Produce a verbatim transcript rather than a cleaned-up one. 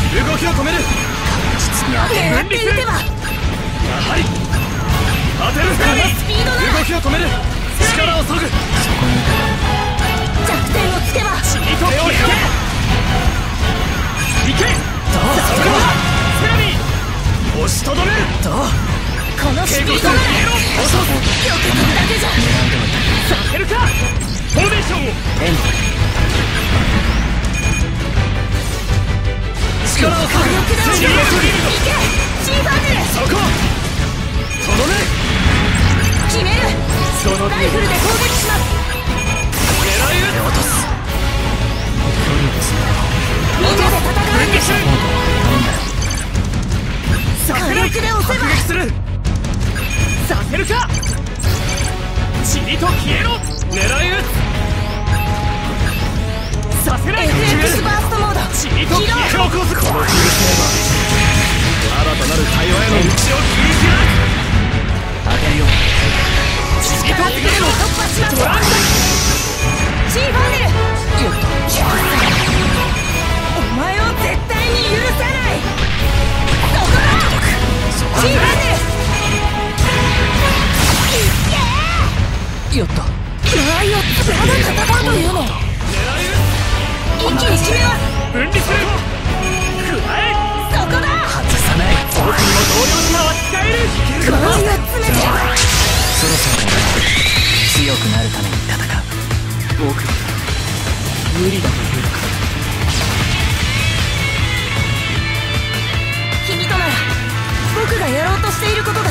動きを止める。 実に当てる。 狙って撃てば。 やはり当てる。 このスピードだ。 動きを止める。力を削ぐ。 そこにいたか。 弱点をつけば。 血にと手を引け。行け。 どうそこだ。セラミー押しとどめる。 どうこのスピードだ。 落とす。 よく飛ぶだけじゃ。 狙い通りだ。 させるか。フォーメーションを。 エントリー。 力を削ぐ。 力で血を削ぐ。 いけ。チーファーネル。 そことどめ。 決める。 そのライフルで攻撃します。 狙い撃つ。 落とす。距離ですね。 みんなで戦うんでしょ。 なんだ。 火力で押せば。 迫撃する。させるか。血にと消えろ。狙い撃つ。させない。 エフエックス バーストモード。 血にと消えろ。このフルセーバー。新たなる対話への道を切り開く。 当てるよ。 力ずくでも突破します。チーファーネル。 よっと。 お前を絶対に許さない。そこだ。チーファーネル。いけー。 よっと。 ああ、よっつまだ戦うというの。一気に締めます。 分離する。加え。 そこだ。 外さない。 僕にも同僚者は使える。 首を詰めて。 そろそろ強くなるために戦う。僕は無理だというのか。 君となら僕がやろうとしていることが